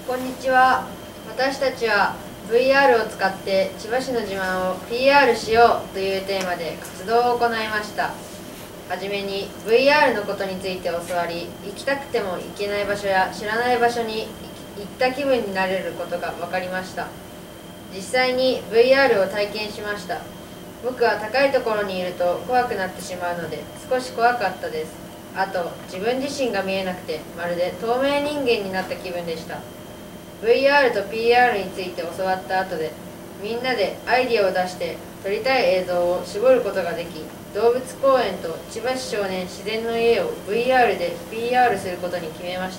こんにちは。私たちは VR を使って千葉市の自慢を PR しようというテーマで活動を行いました。はじめに VR のことについて教わり、行きたくても行けない場所や知らない場所に行った気分になれることが分かりました。実際に VR を体験しました。僕は高いところにいると怖くなってしまうので少し怖かったです。あと自分自身が見えなくてまるで透明人間になった気分でした。 VR と PR について教わった後でみんなでアイディアを出して撮りたい映像を絞ることができ、動物公園と千葉市少年自然の家を VR で PR することに決めました。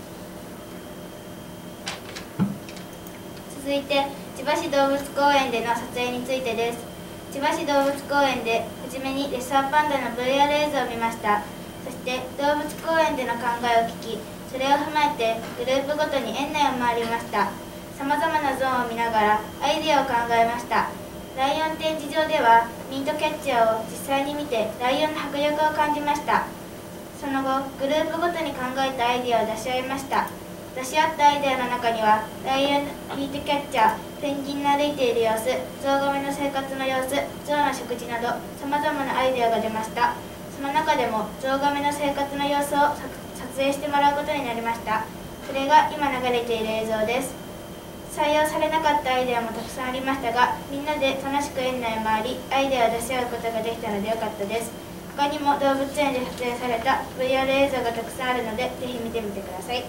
続いて千葉市動物公園での撮影についてです。千葉市動物公園ではじめにレッサーパンダの VR 映像を見ました。そして動物公園での考えを聞き、それを踏まえてグループごとに園内を回りました。さまざまなゾーンを見ながらアイデアを考えました。ライオン展示場ではミートキャッチャーを実際に見てライオンの迫力を感じました。その後グループごとに考えたアイデアを出し合いました。出し合ったアイデアの中にはライオンミートキャッチャー、ペンギンの歩いている様子、ゾウガメの生活の様子、ゾウの食事などさまざまなアイデアが出ました。その中でもゾウガメの生活の様子を撮影してもらうことになりました。それが今流れている映像です。採用されなかったアイデアもたくさんありましたが、みんなで楽しく園内を回りアイデアを出し合うことができたのでよかったです。他にも動物園で撮影された VR 映像がたくさんあるのでぜひ見てみてください。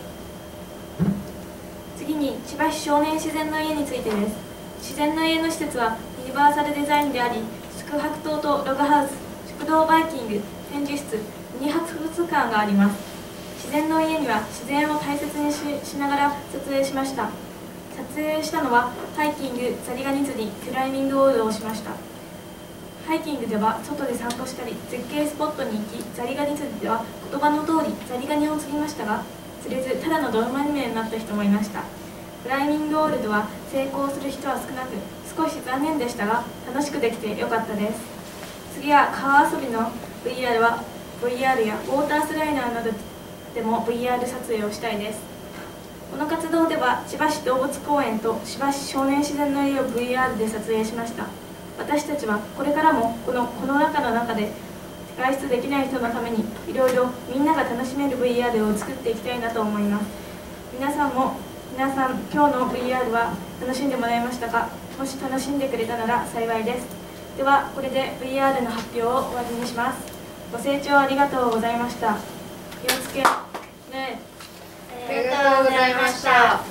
次に千葉市少年自然の家についてです。自然の家の施設はユニバーサルデザインであり、宿泊棟とログハウス、食堂バイキング、展示室、ミニ博物館があります。自然の家には自然を大切に しながら撮影しました。撮影したのはハイキング、ザリガニ釣り、クライミングオールをしました。ハイキングでは外で散歩したり絶景スポットに行き、ザリガニ釣りでは言葉の通りザリガニを釣りましたが、釣れずただの泥まみれになった人もいました。クライミングオールでは成功する人は少なく、少し残念でしたが楽しくできてよかったです。次は川遊びの VR は VR やウォータースライダーなどでも VR 撮影をしたいです。この活動では千葉市動物公園と千葉市少年自然の家を VR で撮影しました。私たちはこれからもこの中で外出できない人のためにいろいろみんなが楽しめる VR を作っていきたいなと思います。皆さん今日の VR は楽しんでもらえましたか？もし楽しんでくれたなら幸いです。ではこれで VR の発表を終わりにします。ご清聴ありがとうございました。気をつけね。 ありがとうございました。